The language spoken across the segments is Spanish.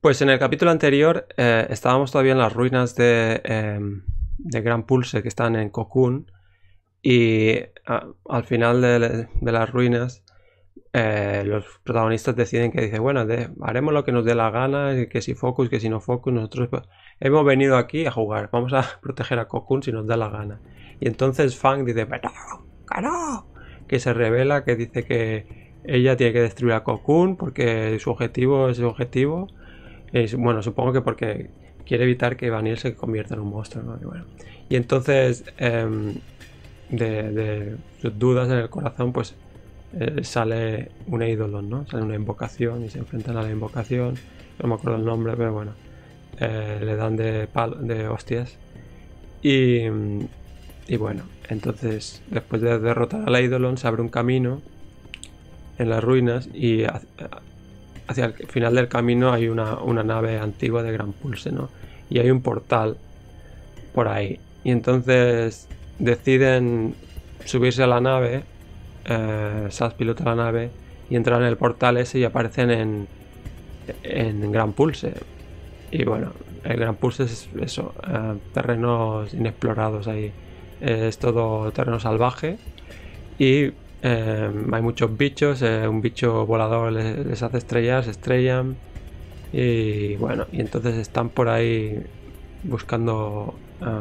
Pues en el capítulo anterior estábamos todavía en las ruinas de Gran Pulse que están en Cocoon y al final de las ruinas los protagonistas deciden que dice bueno, haremos lo que nos dé la gana, que si Focus, que si no Focus, nosotros pues, hemos venido aquí a jugar, vamos a proteger a Cocoon si nos da la gana. Y entonces Fang dice, pero no, que se revela, que dice que ella tiene que destruir a Cocoon porque su objetivo es su objetivo. Bueno, supongo que porque quiere evitar que Vanille se convierta en un monstruo, ¿no? Y entonces, de sus dudas en el corazón, pues sale un Eidolon, ¿no? Sale una invocación y se enfrentan a la invocación. No me acuerdo el nombre, pero bueno. Le dan de hostias. Y bueno, entonces, después de derrotar al Eidolon, se abre un camino en las ruinas y hacia el final del camino hay una nave antigua de Gran Pulse, ¿no? Y hay un portal por ahí. Y entonces deciden subirse a la nave. Sass pilota la nave y entran en el portal ese y aparecen en Gran Pulse. Y bueno, el Gran Pulse es eso, terrenos inexplorados ahí. Es todo terreno salvaje y hay muchos bichos, un bicho volador les hace estrellar, se estrellan y bueno, y entonces están por ahí buscando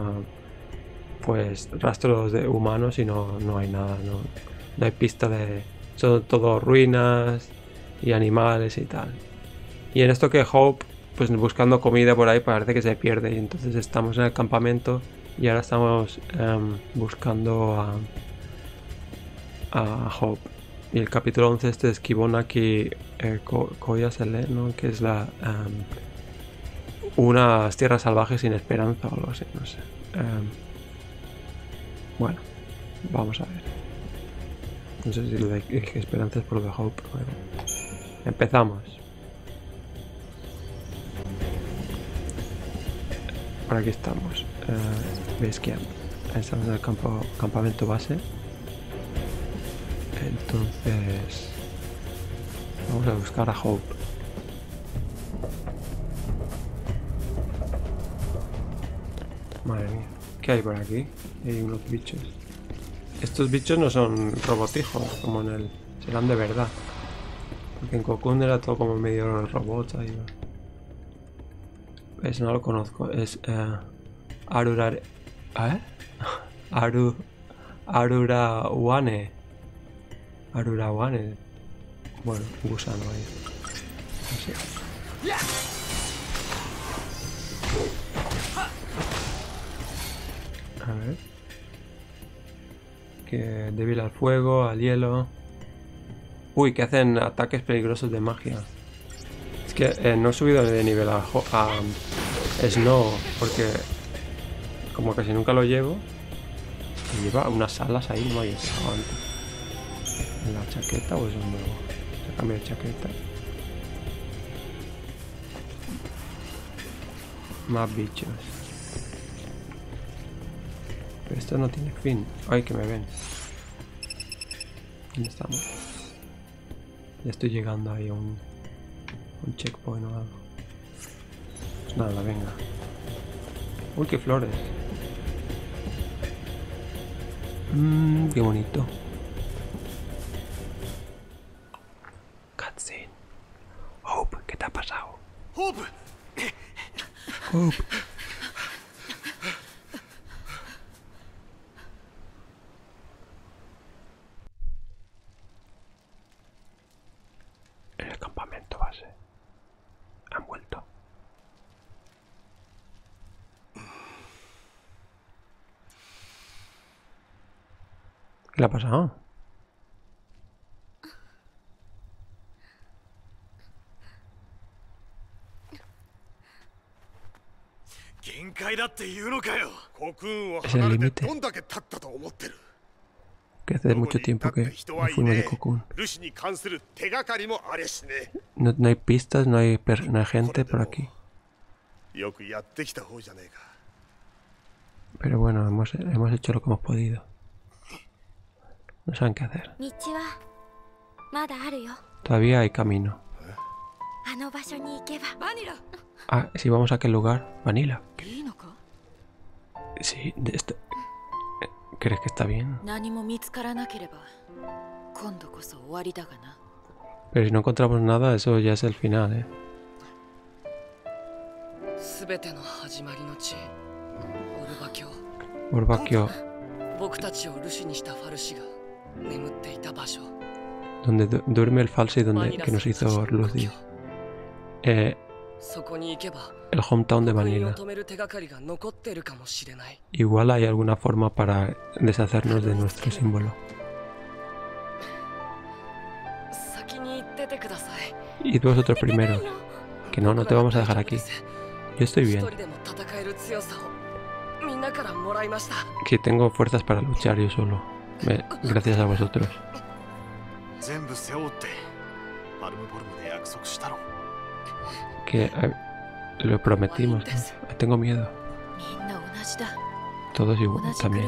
pues rastros de humanos y no hay nada, no hay pista de... son todo ruinas y animales y tal. Y en esto que Hope, pues buscando comida por ahí, parece que se pierde y entonces estamos en el campamento y ahora estamos buscando a Hope. Y el capítulo 11 este es Kibonaki Koyasele, ¿no? Que es unas tierras salvajes sin esperanza o algo así, no sé. Bueno, vamos a ver. No sé si lo de esperanza es por lo de Hope. Bueno, empezamos. Por aquí estamos. Base Camp. Estamos en el campamento base. Entonces vamos a buscar a Hope. Madre mía, ¿qué hay por aquí? Hay unos bichos. Estos bichos no son robotijos como en el... serán de verdad. Porque en Cocoon era todo como medio robots ahí. ¿Ves? No lo conozco. Es Arurawane. Arurawane. Bueno, un gusano ahí. Así. A ver. Que débil al fuego, al hielo. Uy, que hacen ataques peligrosos de magia. Es que no he subido de nivel a Snow porque como casi nunca lo llevo. Y lleva unas alas ahí, no me había fijado antes. ¿En la chaqueta o es un nuevo? Se cambia de chaqueta. Más bichos. Pero esto no tiene fin. Ay, que me ven. ¿Dónde estamos? Ya estoy llegando ahí a un checkpoint o algo. Nada, venga. Uy, qué flores. Qué bonito. Cutscene. Hope, ¿qué te ha pasado? Hope. Hope. En el campamento base. Han vuelto. ¿Qué le ha pasado? Es el límite. Que hace mucho tiempo que fuimos de Cocoon. No hay pistas, no hay gente por aquí. Pero bueno, hemos hecho lo que hemos podido. No saben qué hacer. Todavía hay camino. Ah, si vamos a aquel lugar. Vanilla. Sí, de esto. ¿Crees que está bien? Pero si no encontramos nada, eso ya es el final, ¿eh? Orbakio. Donde duerme el falso y donde que nos hizo Lucy. El hometown de Vanilla. Igual hay alguna forma para deshacernos de nuestro símbolo. Y vosotros primero. Que no te vamos a dejar aquí. Yo estoy bien. Que tengo fuerzas para luchar yo solo. Gracias a vosotros. Que lo prometimos, ¿no? Tengo miedo. Todos igual también.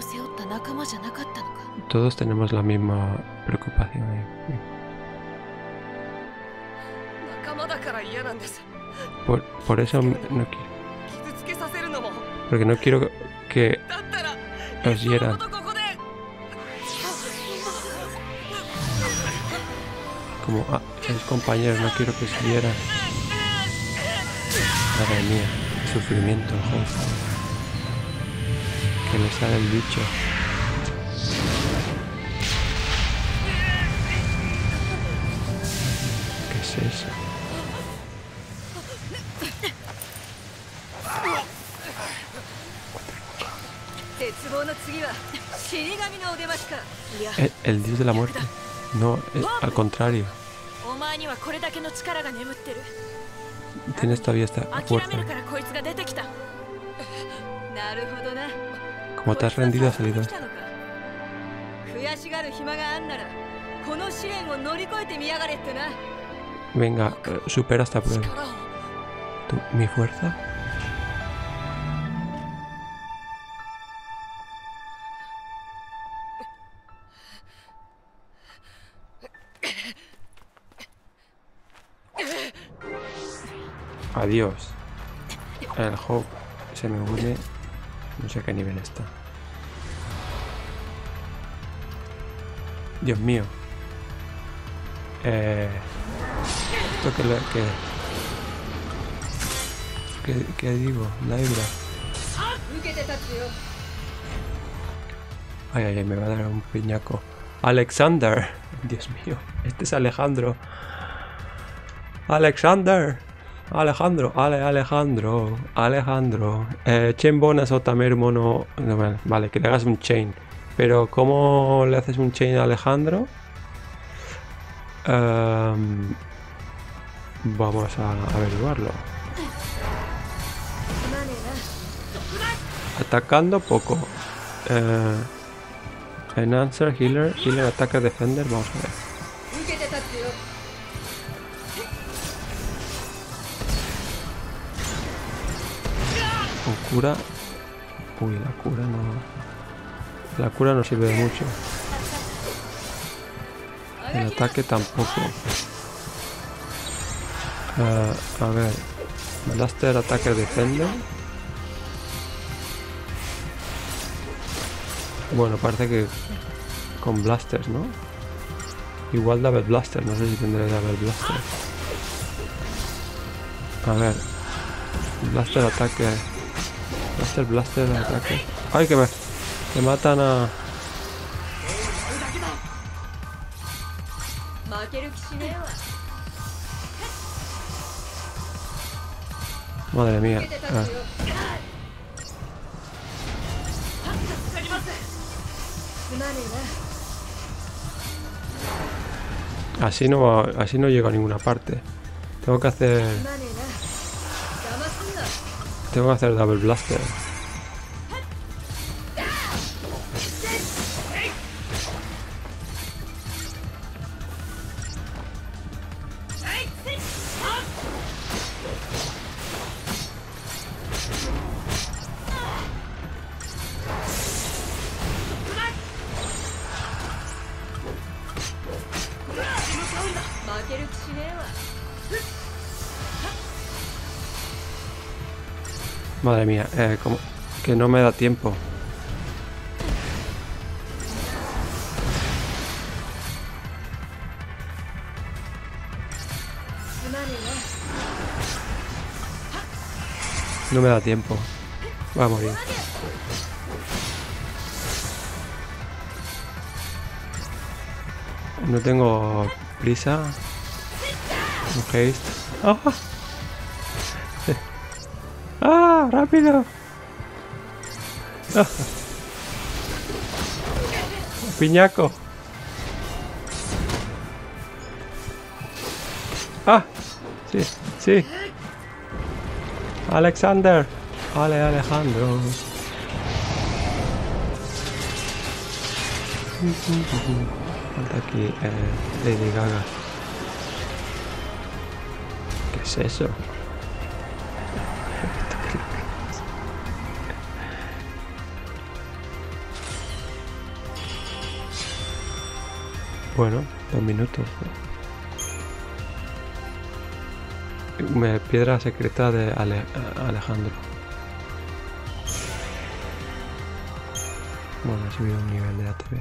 Todos tenemos la misma preocupación. Por eso no quiero. Porque no quiero que os hieran. Como sois compañeros, no quiero que os hieran. Madre mía, qué sufrimiento, joder. Que le sale el bicho. ¿Qué es eso? El dios de la muerte. No, al contrario. Tienes todavía esta fuerza. Como te has rendido, ha salido esto. Venga, supera esta prueba. ¿Mi fuerza? Adiós. El Hope se me une. No sé qué nivel está. Dios mío. Esto ¿Qué digo? La hebra. Ay, me va a dar un piñaco. Alexander. Dios mío. Este es Alejandro. Alexander. Alejandro. Chain bonus o tamer mono. No, vale, que le hagas un chain. Pero ¿cómo le haces un chain a Alejandro? Vamos a averiguarlo. Atacando poco. Enhancer, healer, attacker, defender. Vamos a ver. Con cura. Uy, la cura no. La cura no sirve de mucho. El ataque tampoco. A ver. Blaster, attacker, defender. Bueno, parece que con blasters, ¿no? Igual double blaster, no sé si tendré double blaster. A ver. Blaster, ataque. Blaster, ataque. ¡Ay, que me matan a... Madre mía. Así no llego a ninguna parte. Tengo que hacer double blaster. Madre mía, como que no me da tiempo. No me da tiempo. Va a morir. No tengo prisa. No haste. ¡Ah! ¡Ah! ¡Rápido! ¡Ah! ¡Piñaco! ¡Ah! Sí, sí. Alexander. Alejandro. Falta aquí Lady Gaga. ¿Qué es eso? Bueno, 2 minutos. Piedra secreta de Alejandro. Bueno, ha subido un nivel de ATV.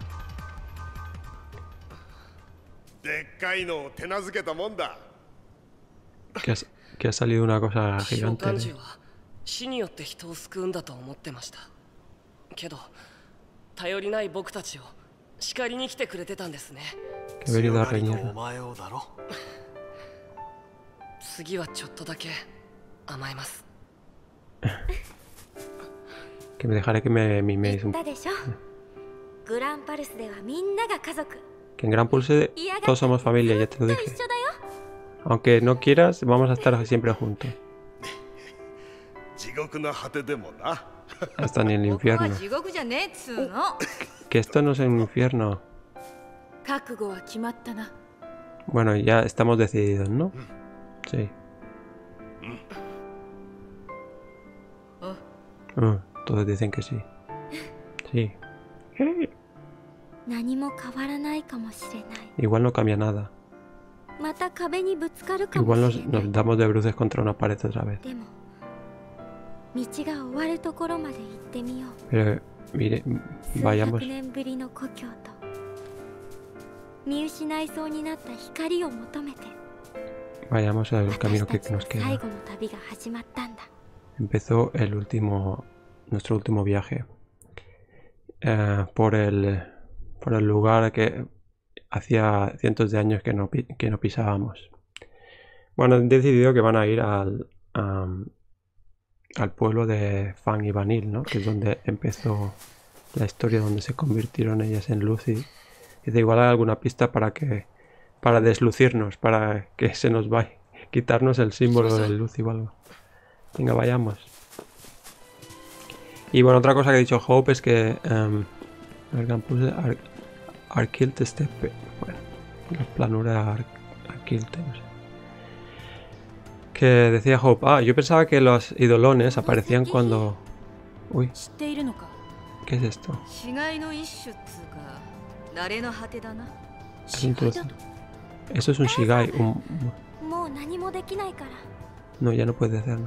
Que ha salido una cosa gigante. Que ha venido a reñir. Que me dejaré que me miméis un poco. Que en Gran Pulse todos somos familia, ya te lo dije. Aunque no quieras, vamos a estar siempre juntos. Hasta en el infierno. Que esto no es un infierno. Bueno, ya estamos decididos, ¿no? Sí. Todos dicen que sí. Sí. Igual no cambia nada. Igual nos damos de bruces contra una pared otra vez. Pero, mire, vayamos. Vayamos al camino que nos queda. Empezó nuestro último viaje por el lugar que hacía cientos de años que no pisábamos. Bueno, han decidido que van a ir al pueblo de Fang y Vanille, ¿no? Que es donde empezó la historia, donde se convirtieron ellas en luz. Y dice, igual hay alguna pista para deslucirnos, para que se nos vaya, quitarnos el símbolo de luz o algo. Venga, vayamos. Y bueno, otra cosa que ha dicho Hope es que Arquilte Steppe, bueno, la planura Arquilte, no sé. Que decía Hope, yo pensaba que los idolones aparecían cuando... Uy, ¿qué es esto? Eso es un Shigai, No, ya no puede hacer nada.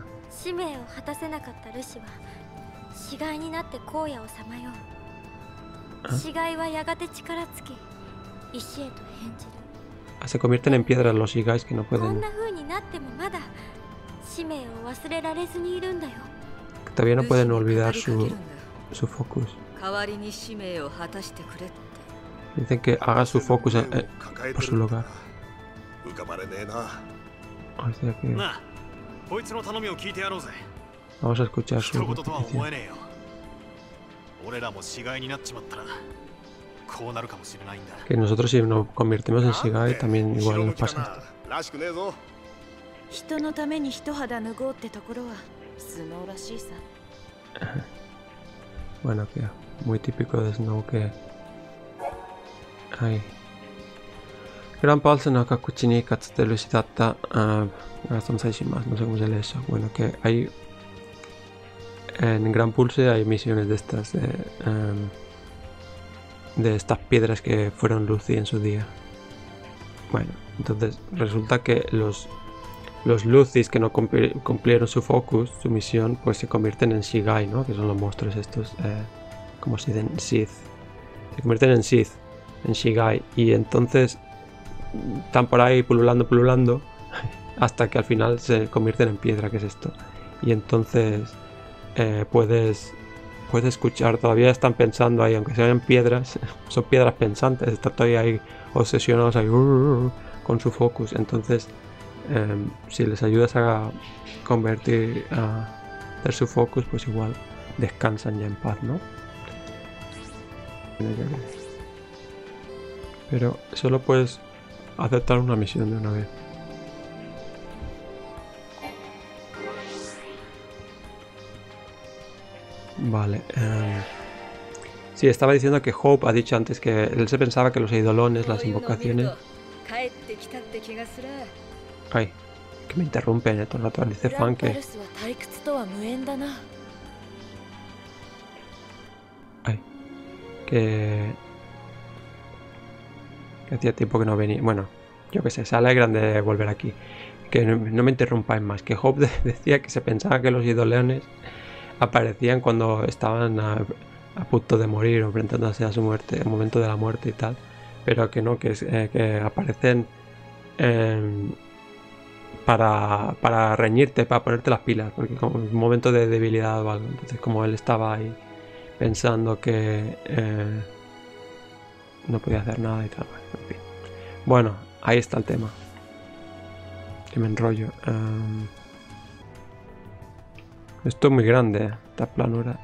Se convierten en piedras los Shigais que no pueden... Todavía no pueden olvidar su focus. Dicen que haga su focus por su lugar. O sea que... Vamos a escuchar su petición. Que nosotros si nos convertimos en Shigai también igual nos pasa esto. Bueno, que muy típico de Snow que... Gran Pulse no Kakuchi Katsute Lucidata no sé cómo se lee eso. Bueno, que hay... En Gran Pulse hay misiones de estas de estas piedras que fueron Lucy en su día. Bueno, entonces resulta que los los Lucis que no cumplieron su focus, su misión, pues se convierten en Shigai, ¿no? Que son los monstruos estos, como se dicen, Sith. Se convierten en Sith, en Shigai. Y entonces están por ahí pululando, hasta que al final se convierten en piedra, que es esto. Y entonces puedes escuchar, todavía están pensando ahí, aunque sean piedras, son piedras pensantes, están todavía ahí obsesionados ahí, con su focus. Entonces si les ayudas a convertir, a hacer su focus, pues igual descansan ya en paz, ¿no? Pero solo puedes aceptar una misión de una vez. Vale. Sí, estaba diciendo que Hope ha dicho antes que él se pensaba que los eidolones, las invocaciones... Ay, que me interrumpen todo el rato. Dice Fan que... Ay, que hacía tiempo que no venía. Bueno, yo qué sé, se alegran de volver aquí. Que no me interrumpáis más. Que Hope decía que se pensaba que los eidolones aparecían cuando estaban a punto de morir o enfrentándose a su muerte, el momento de la muerte y tal, pero que no, que aparecen para reñirte, para ponerte las pilas, porque como un momento de debilidad o algo. Entonces, como él estaba ahí pensando que no podía hacer nada y tal, en fin. Bueno, ahí está el tema. Que me enrollo. Esto es muy grande, esta planura.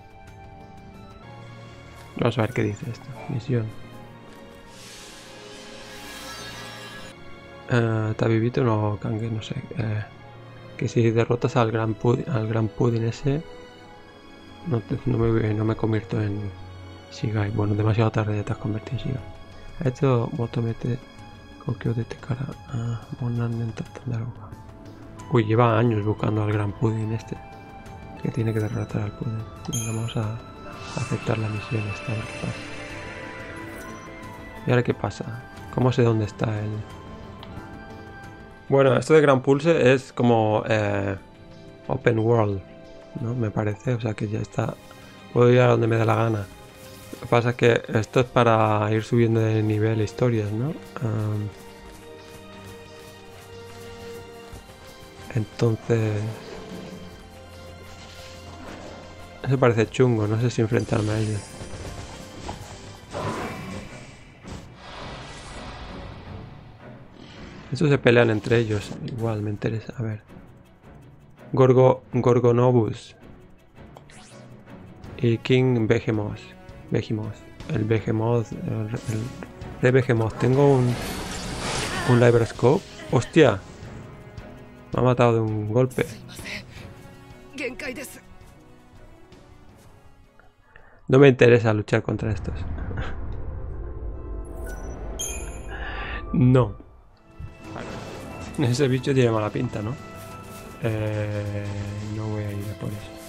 Vamos a ver qué dice esto. Misión. Tabibito no Kange, no sé. Que si derrotas al gran pudding ese, no me convierto en Shigai. Bueno, demasiado tarde ya te has convertido en Shigai. Esto motomete Kokyo de cara a Monan en Tartandaruga. Uy, lleva años buscando al gran pudding este. Que tiene que derrotar al pudding. Venga, vamos a aceptar la misión esta, a ver qué pasa. ¿Y ahora qué pasa? ¿Cómo sé dónde está él? Bueno, esto de Gran Pulse es como Open World, ¿no? Me parece, o sea que ya está. Puedo ir a donde me dé la gana. Lo que pasa es que esto es para ir subiendo de nivel historias, ¿no? Entonces... Eso parece chungo, no sé si enfrentarme a ellos. Estos se pelean entre ellos, igual me interesa, a ver. Gorgonobus y King Behemoth. El Behemoth, el Rey Behemoth. Tengo un Libroscope. ¡Hostia! Me ha matado de un golpe. No me interesa luchar contra estos. No. Ese bicho tiene mala pinta, ¿no? No voy a ir a por eso.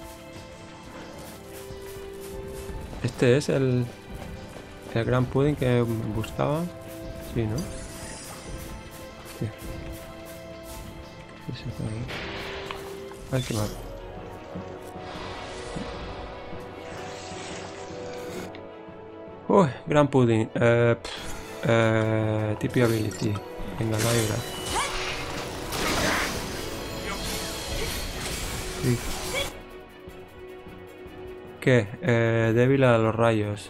Este es el gran pudding que buscaba. Sí, ¿no? Sí. Ay, qué mal. Uy, gran pudding. TP ability. Venga, la hebra. Sí. ¿Qué? Débil a los rayos.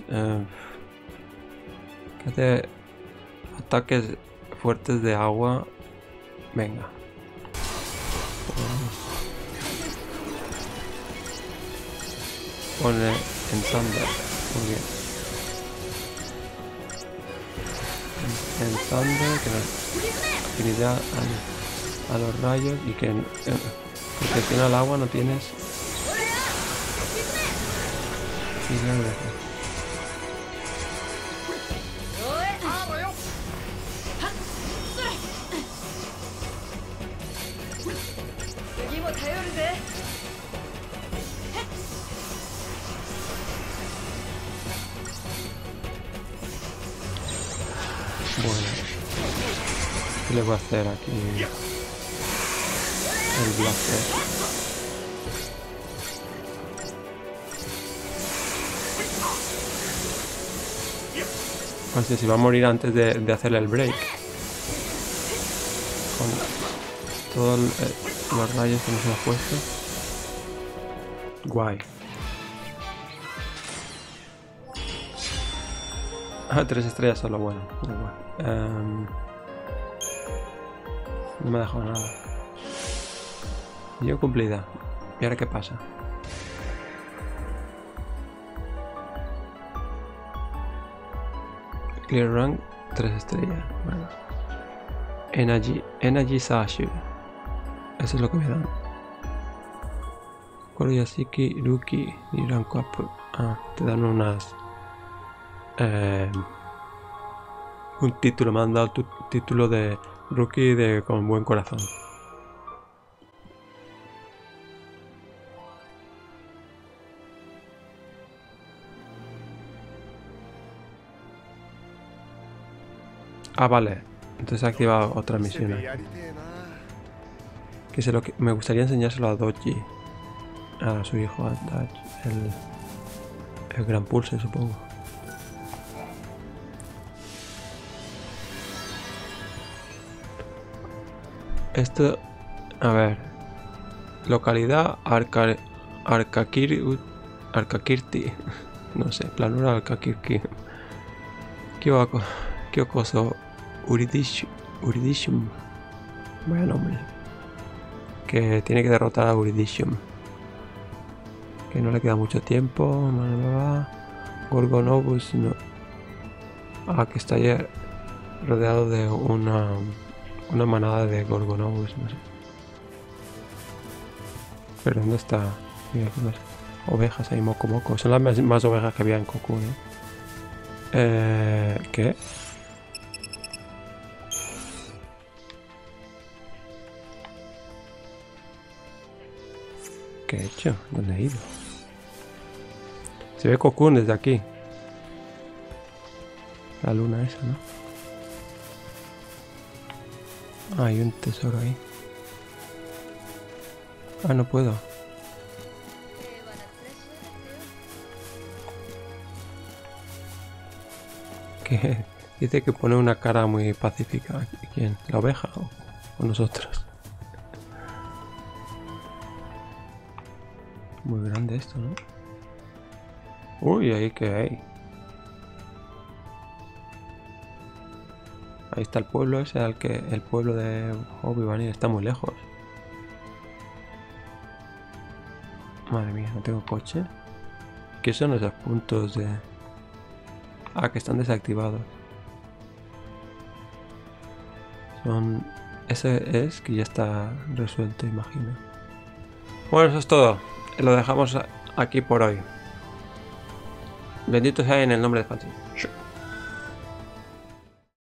¿Qué hace? Ataques fuertes de agua. Venga. Pone en Thunder. Muy bien. En Thunder, que da afinidad a los rayos y que protección al agua no tienes. Bueno, ¿qué le voy a hacer aquí? el blaster. No sé si va a morir antes de hacerle el break. Con todos los rayos que nos hemos puesto. Guay. Ah, 3 estrellas solo, bueno. No me ha dejado nada. Yo cumplida. ¿Y ahora qué pasa? Clear rank, 3 estrellas. Bueno. Energy Sashu. Eso es lo que me dan. Koruyashiki, Ruki y rank up. Ah, te dan unas. Un título, me han dado tu título de Rookie con buen corazón. Ah, vale. Entonces he activado otra misión aquí. Me gustaría enseñárselo a Doji. A su hijo, a Dodge. El gran pulse, supongo. Esto, a ver, localidad Arkakirti, no sé, planura Arkakirti, Kyokoso Uridishum, vaya nombre, que tiene que derrotar a Uridishum, que no le queda mucho tiempo, Gorgonobus, no, que está ya rodeado de una manada de Gorgonobus, no sé. Pero ¿dónde está? Mira, aquí más ovejas ahí, moco. Son las más ovejas que había en Cocoon, ¿qué? ¿Qué he hecho? ¿Dónde he ido? Se ve Cocoon desde aquí. La luna esa, ¿no? Ah, hay un tesoro ahí. Ah, no puedo. Que dice que pone una cara muy pacífica. ¿Quién? ¿La oveja o nosotros? Muy grande esto, ¿no? Uy, ahí que hay. Ahí está el pueblo ese, el pueblo de Obi-Wan está muy lejos. Madre mía, no tengo coche. ¿Qué son esos puntos de...? Ah, que están desactivados. Ese es que ya está resuelto, imagino. Bueno, eso es todo. Lo dejamos aquí por hoy. Bendito sea en el nombre de Fancy.